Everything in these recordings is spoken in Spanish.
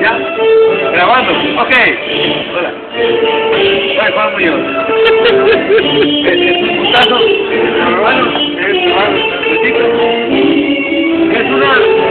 ¿Ya? Grabando. Ok. Hola. Soy Juan Muñoz. Es un putazo. Hermano. Es una...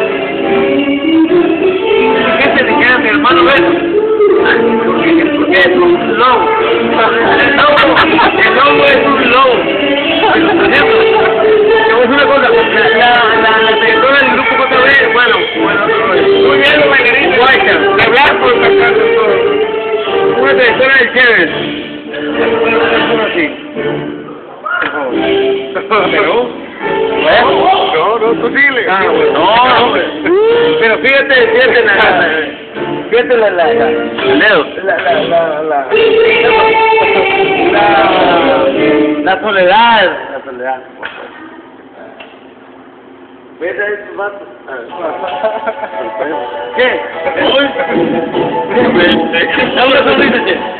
¿Qué se dijera mi hermano Beto? Porque es un lobo. El lobo es un lobo. Por ejemplo, te voy a decir una cosa. La trayectoria del grupo JB, bueno, muy bien, bailarina. Guayca, de blanco, sacando todo. Una trayectoria del chévere. Así. Pero, no, tú dile. Ah, bueno. No, hombre. Pero fíjate la soledad. ¿Ves a estos vatos? ¿Qué? Es una sonrisa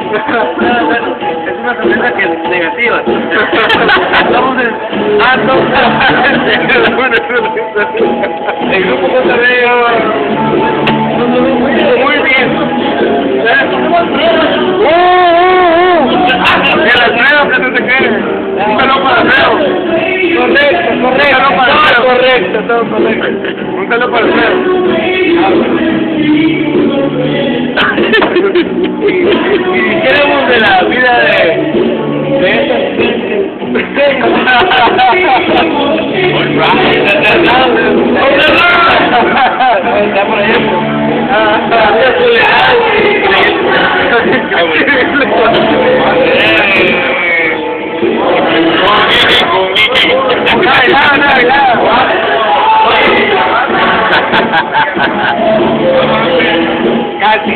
que es negativa. Estamos en... el grupo JB muy bien. Que las nuevas que se te queden. Un saludo para Alfredo. Correcto. Todo correcto. Un saludo para Alfredo. ¿Y qué vemos de la vida de esta? Está por ejemplo. La vida soledad. Casi.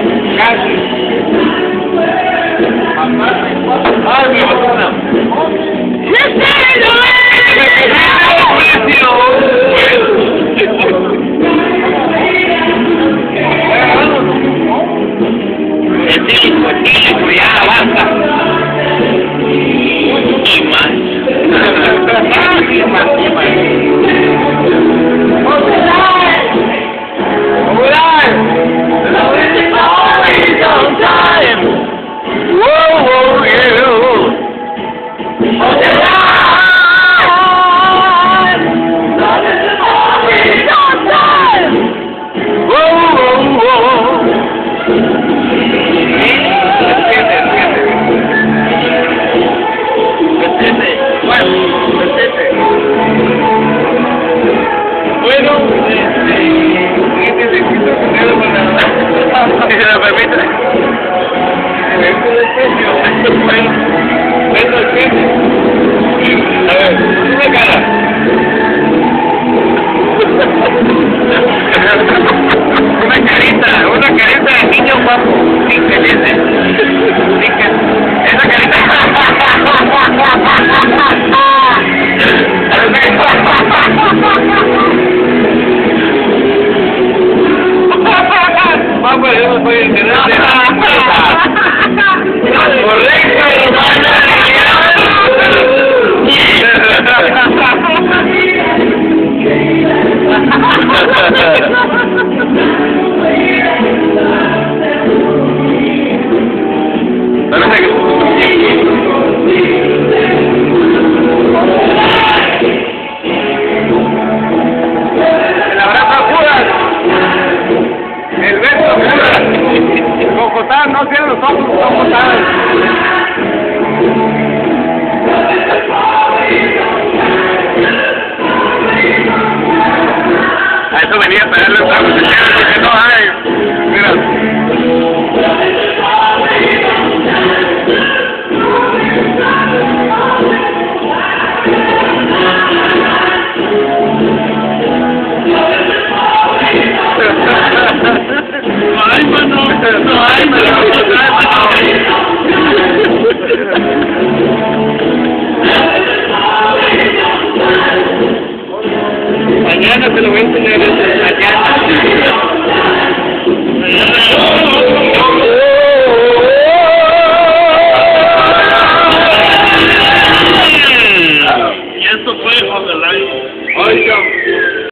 Una carita de niño guapo, inteligente. Esa carita. Vamos, yo no soy interesante. Correcto, hermana. El abrazo a Judas. El beso a Judas. Cocotadas, no cierren los ojos, cocotadas. A eso venía a pegarle el trago, porque no hay. Mira. Mañana te lo voy a enseñar. Mañana.